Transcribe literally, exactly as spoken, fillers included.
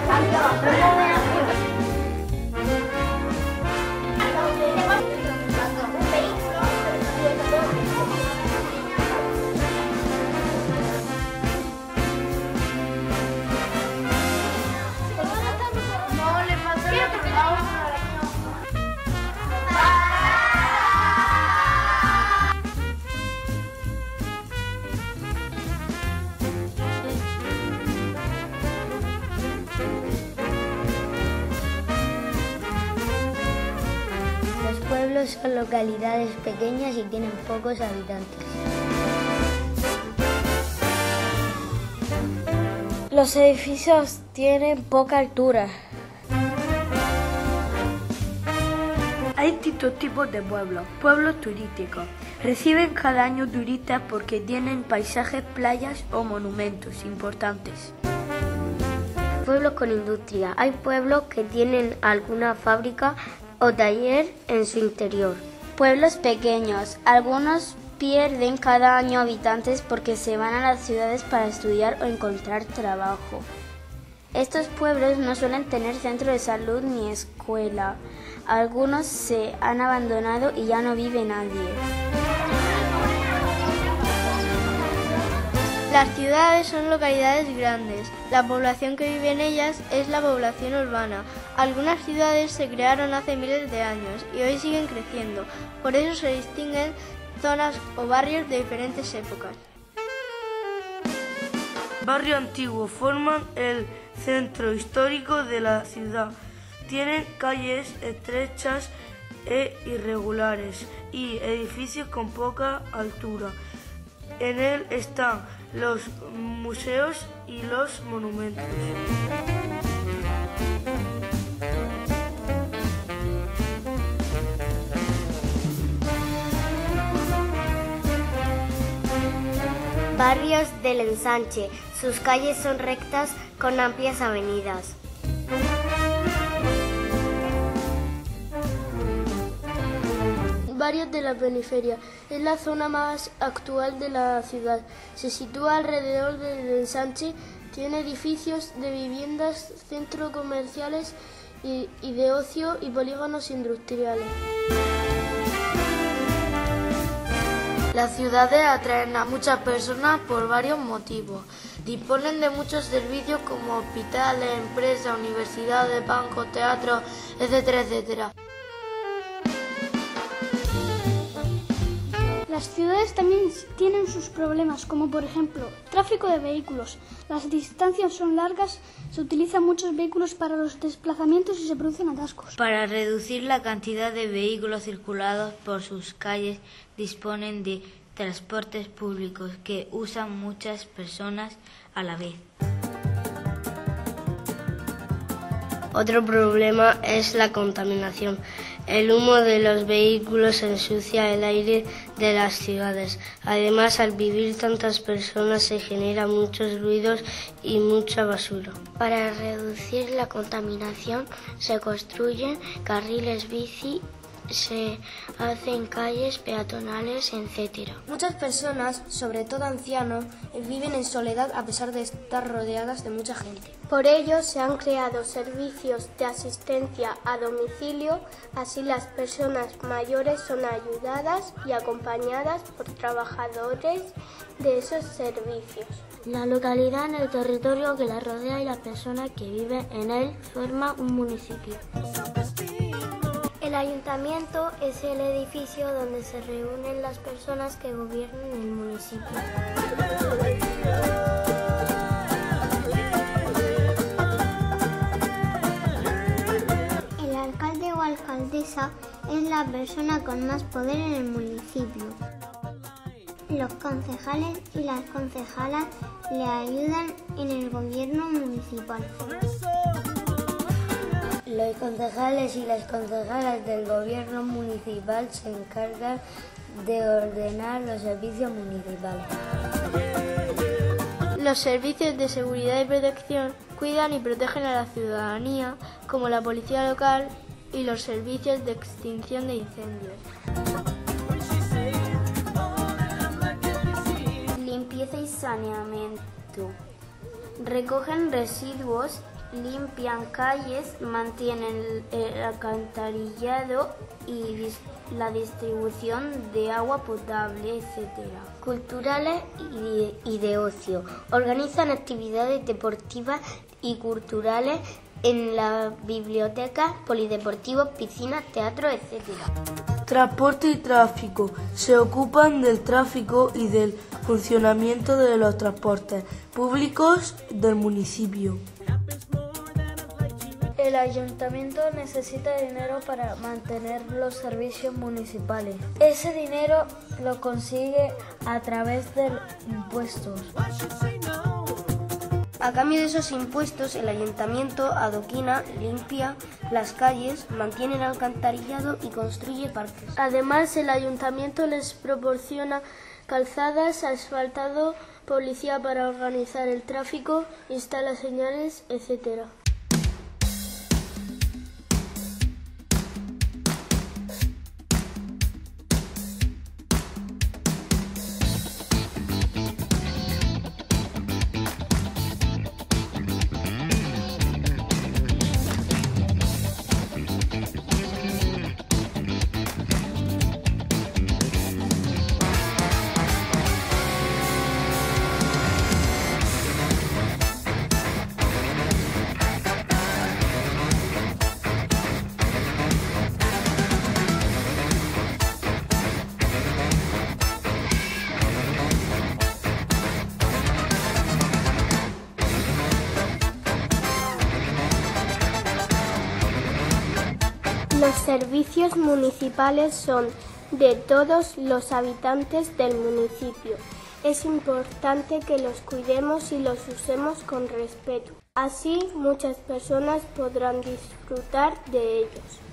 Los pueblos son localidades pequeñas y tienen pocos habitantes. Los edificios tienen poca altura. Hay distintos tipos de pueblos. Pueblos turísticos. Reciben cada año turistas porque tienen paisajes, playas o monumentos importantes. Pueblos con industria. Hay pueblos que tienen alguna fábrica o taller en su interior. Pueblos pequeños. Algunos pierden cada año habitantes porque se van a las ciudades para estudiar o encontrar trabajo. Estos pueblos no suelen tener centro de salud ni escuela. Algunos se han abandonado y ya no vive nadie. Las ciudades son localidades grandes. La población que vive en ellas es la población urbana. Algunas ciudades se crearon hace miles de años y hoy siguen creciendo. Por eso se distinguen zonas o barrios de diferentes épocas. Barrio antiguo. Forman el centro histórico de la ciudad. Tienen calles estrechas e irregulares y edificios con poca altura. En él están los museos y los monumentos. Barrios del ensanche. Sus calles son rectas con amplias avenidas. Barrios de la periferia. Es la zona más actual de la ciudad. Se sitúa alrededor del ensanche. Tiene edificios de viviendas, centros comerciales y, y de ocio y polígonos industriales. Las ciudades atraen a muchas personas por varios motivos. Disponen de muchos servicios como hospitales, empresas, universidades, bancos, teatros, etcétera, etcétera. Las ciudades también tienen sus problemas, como por ejemplo, tráfico de vehículos. Las distancias son largas, se utilizan muchos vehículos para los desplazamientos y se producen atascos. Para reducir la cantidad de vehículos circulados por sus calles, disponen de transportes públicos que usan muchas personas a la vez. Otro problema es la contaminación. El humo de los vehículos ensucia el aire de las ciudades. Además, al vivir tantas personas se generan muchos ruidos y mucha basura. Para reducir la contaminación se construyen carriles bici, se hacen calles peatonales, etcétera. Muchas personas, sobre todo ancianos, viven en soledad a pesar de estar rodeadas de mucha gente. Por ello se han creado servicios de asistencia a domicilio, así las personas mayores son ayudadas y acompañadas por trabajadores de esos servicios. La localidad en el territorio que la rodea y las personas que viven en él forman un municipio. El ayuntamiento es el edificio donde se reúnen las personas que gobiernan el municipio. El alcalde o alcaldesa es la persona con más poder en el municipio. Los concejales y las concejalas le ayudan en el gobierno municipal. Los concejales y las concejalas del gobierno municipal se encargan de ordenar los servicios municipales. Los servicios de seguridad y protección cuidan y protegen a la ciudadanía, como la policía local y los servicios de extinción de incendios. Limpieza y saneamiento. Recogen residuos limpian calles, mantienen el alcantarillado y dis- la distribución de agua potable, etcétera. Culturales y, y de ocio. Organizan actividades deportivas y culturales en la biblioteca, polideportivos, piscinas, teatro, etcétera. Transporte y tráfico. Se ocupan del tráfico y del funcionamiento de los transportes públicos del municipio. El ayuntamiento necesita dinero para mantener los servicios municipales. Ese dinero lo consigue a través de impuestos. A cambio de esos impuestos, el ayuntamiento adoquina, limpia las calles, mantiene el alcantarillado y construye parques. Además, el ayuntamiento les proporciona calzadas, asfaltado, policía para organizar el tráfico, instala señales, etcétera. Los servicios municipales son de todos los habitantes del municipio. Es importante que los cuidemos y los usemos con respeto. Así, muchas personas podrán disfrutar de ellos.